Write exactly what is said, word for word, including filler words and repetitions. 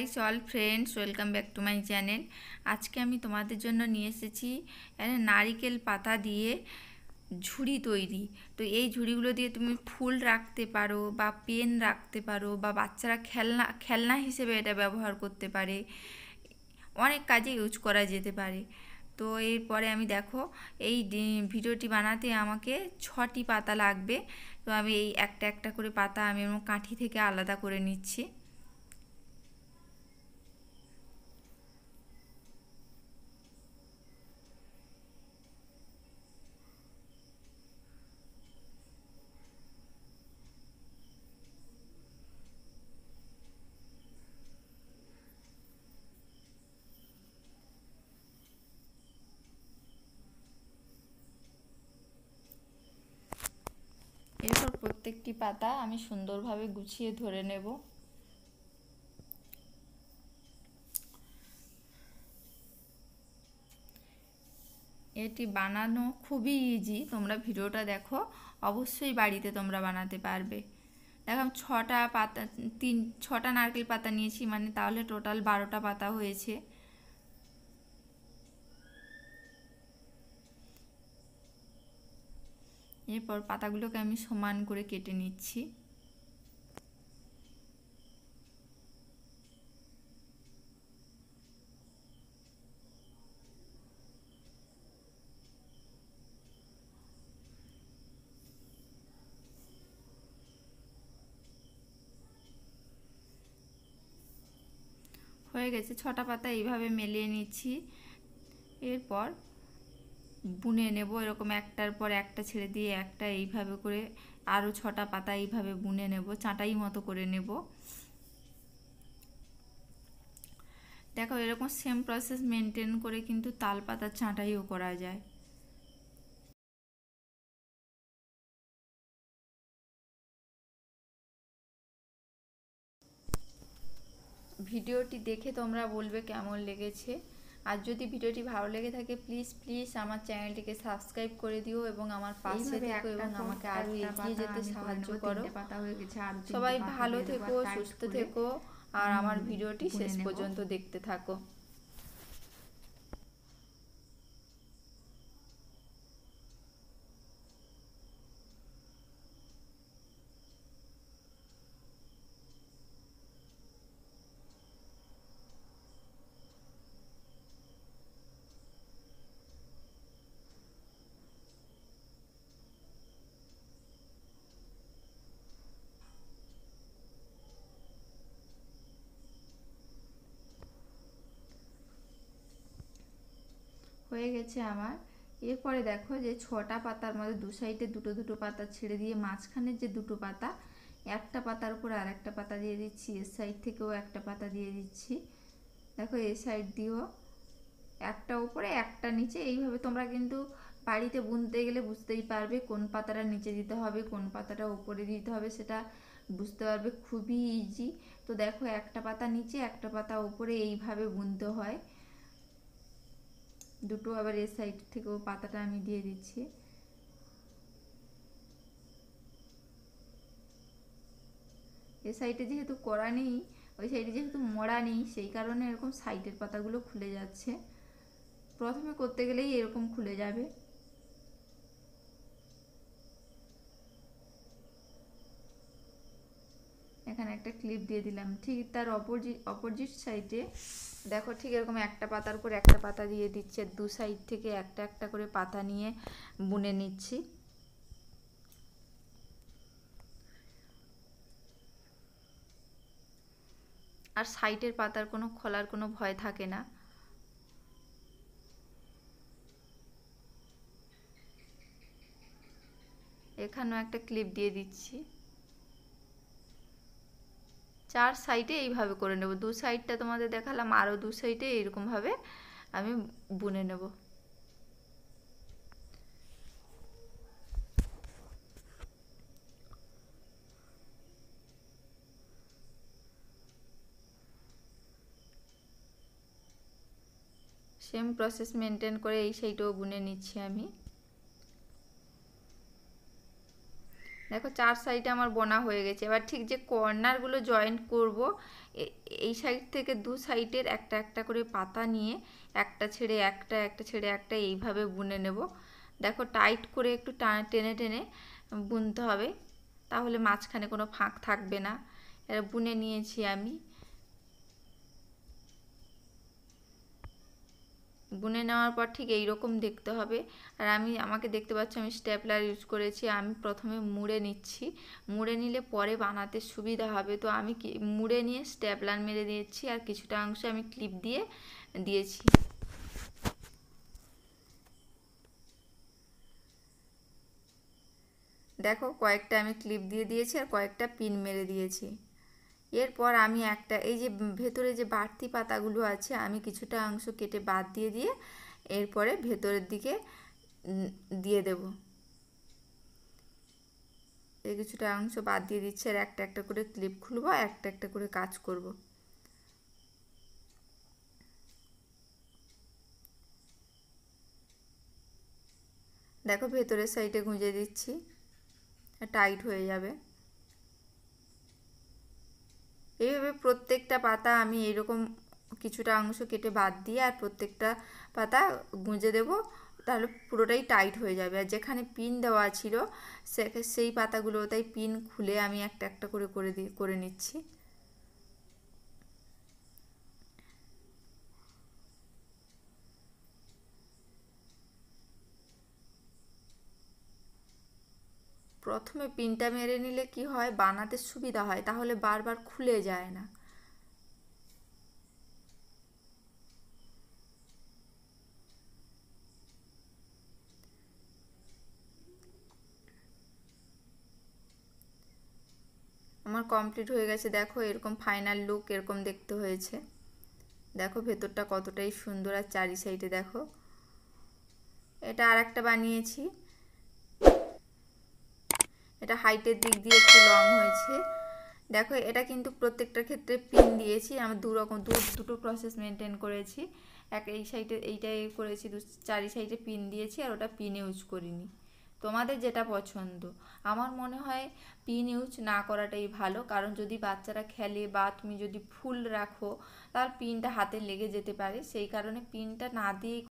High all friends, welcome back to my channel. আজকে আমি তোমাদের জন্য নিয়ে এসেছি নারিকেল পাতা দিয়ে ঝুড়ি তৈরি। তো এই ঝুড়িগুলো দিয়ে তুমি ফুল রাখতে পারো বা পেন রাখতে পারো বা বাচ্চারা খেলনা খেলনা হিসেবে এটা ব্যবহার করতে পারে, অনেক কাজে ইউজ করা যেতে পারে। তো এরপরে আমি দেখো এই ভিডিওটি বানাতে আমাকে ছটি পাতা লাগবে। তো আমি এই একটা একটা করে পাতা আমি আমার কাঠি থেকে আলাদা করে নিচ্ছি। এরপর প্রত্যেকটি পাতা আমি সুন্দরভাবে গুছিয়ে ধরে নেব। এটি বানানো খুবই ইজি, তোমরা ভিডিওটা দেখো, অবশ্যই বাড়িতে তোমরা বানাতে পারবে। দেখো আমি ছটা পাতা তিন ছটা নারকেল পাতা নিয়েছি, মানে তাহলে টোটাল বারোটা পাতা হয়েছে। এরপর পাতাগুলোকে আমি সমান করে কেটে নিচ্ছি। হয়ে গেছে, ছটা পাতা এইভাবে মেলিয়ে নিচ্ছি। এরপর বুনে নেব, এরকম একটার পর একটা ছেড়ে দিয়ে একটা এইভাবে করে আরও ছটা পাতা এইভাবে বুনে নেব, চাটাই মতো করে নেব। দেখো এরকম সেম প্রসেস মেনটেন করে কিন্তু তাল পাতার চাটাইও করা যায়। ভিডিওটি দেখে তোমরা বলবে কেমন লেগেছে। আর যদি ভিডিওটি ভালো লেগে থাকে প্লিজ প্লিজ আমার চ্যানেলটিকে সাবস্ক্রাইব করে দিও এবং আমার পাশে থেকো এবং আমাকে আরও এগিয়ে যেতে সাহায্য করো। সবাই ভালো থেকো, সুস্থ থেকো আর আমার ভিডিওটি শেষ পর্যন্ত দেখতে থাকো। হয়ে গেছে আমার। এরপরে দেখো যে ছটা পাতার মধ্যে দু সাইডে দুটো দুটো পাতা ছেড়ে দিয়ে মাঝখানের যে দুটো পাতা, একটা পাতার উপর আর একটা পাতা দিয়ে দিচ্ছি, এর সাইড থেকেও একটা পাতা দিয়ে দিচ্ছি। দেখো এই সাইড দিয়েও একটা উপরে একটা নিচে, এইভাবে তোমরা কিন্তু বাড়িতে বুনতে গেলে বুঝতেই পারবে কোন পাতাটা নিচে দিতে হবে কোন পাতাটা উপরে দিতে হবে, সেটা বুঝতে পারবে, খুবই ইজি। তো দেখো একটা পাতা নিচে একটা পাতা উপরে এইভাবে বুনতে হয় দুটো। আবার এই সাইড থেকেও পাতাটা আমি দিয়ে দিচ্ছি। এই সাইডে যেহেতু করা নেই, ওই সাইডে যেহেতু মোড়া নেই, সেই কারণে এরকম সাইডের পাতাগুলো খুলে যাচ্ছে। প্রথমে করতে গেলেই এরকম খুলে যাবে। এখানে একটা ক্লিপ দিয়ে দিলাম, ঠিক তার অপোজিট অপোজিট সাইডে দেখো ঠিক এরকম একটা পাতার উপর একটা পাতা দিয়ে দিচ্ছে, দু সাইড থেকে একটা একটা করে পাতা নিয়ে বুনে নিচ্ছি। আর সাইডের পাতার কোনো খোলার কোনো ভয় থাকে না। এখানেও একটা ক্লিপ দিয়ে দিচ্ছি। চার সাইডে এইভাবে করে নেব, দু সাইডটা তোমাদের দেখালাম, আরও দু সাইডে এইরকমভাবে আমি বুনে নেব। সেম প্রসেস মেনটেন করে এই সাইডেও বুনে নিচ্ছি আমি। দেখো চার সাইডে আমার বোনা হয়ে গেছে। এবার ঠিক যে কর্নারগুলো জয়েন্ট করব, এই সাইড থেকে দু সাইডের একটা একটা করে পাতা নিয়ে একটা ছেড়ে একটা একটা ছেড়ে একটা এইভাবে বুনে নেব। দেখো টাইট করে একটু টেনে টেনে বুনতে হবে, তাহলে মাঝখানে কোনো ফাঁক থাকবে না। এটা বুনে নিয়েছি আমি। বুনে নেওয়ার পর ঠিক এই রকম দেখতে হবে। আর আমি আমাকে দেখতে পাচ্ছ আমি স্টেপলার ইউজ করেছি। আমি প্রথমে মুড়ে নিচ্ছি, মুড়ে নিলে পরে বানাতে সুবিধা হবে। তো আমি মুড়ে নিয়ে স্টেপলার মেরে দিয়েছি, আর কিছুটা অংশ আমি ক্লিপ দিয়ে দিয়েছি। দেখো কয়েকটা আমি ক্লিপ দিয়ে দিয়েছি আর কয়েকটা পিন মেরে দিয়েছি। এরপর আমি একটা এই যে ভেতরে যে বাড়তি পাতাগুলো আছে আমি কিছুটা অংশ কেটে বাদ দিয়ে দিয়ে এরপরে ভেতরের দিকে দিয়ে দেব। এই কিছুটা অংশ বাদ দিয়ে দিচ্ছি আর একটা একটা করে ক্লিপ খুলবো, একটা একটা করে কাজ করব। দেখো ভেতরের সাইডে গুঁজে দিচ্ছি, টাইট হয়ে যাবে। এইভাবে প্রত্যেকটা পাতা আমি এরকম কিছুটা অংশ কেটে বাদ দিয়ে আর প্রত্যেকটা পাতা গুঁজে দেব, তাহলে পুরোটাই টাইট হয়ে যাবে। আর যেখানে পিন দেওয়া ছিল সেই পাতাগুলো তাই পিন খুলে আমি একটা একটা করে করে দিয়ে করে নিচ্ছি। প্রথমে পিনটা মেরে নিলে কি হয়, বানাতে সুবিধা হয়, তাহলে বারবার খুলে যায় না। আমার কমপ্লিট হয়ে গেছে। দেখো এরকম ফাইনাল লুক এরকম দেখতে হয়েছে। দেখো ভেতরটা কতটাই সুন্দর, আর চারি সাইডে দেখো। এটা আর একটা বানিয়েছি, এটা হাইটের দিক দিয়ে একটু লং হয়েছে। দেখো এটা কিন্তু প্রত্যেকটার ক্ষেত্রে পিন দিয়েছি, আমি দু রকম দু দুটো প্রসেস মেনটেন করেছি। এক এই সাইডে এইটাই করেছি, দু চারি সাইডে পিন দিয়েছি, আর ওটা পিন ইউজ করিনি। তোমাদের যেটা পছন্দ। আমার মনে হয় পিন ইউজ না করাটাই ভালো, কারণ যদি বাচ্চারা খেলে বা তুমি যদি ফুল রাখো তাহলে পিনটা হাতে লেগে যেতে পারে, সেই কারণে পিনটা না দিয়ে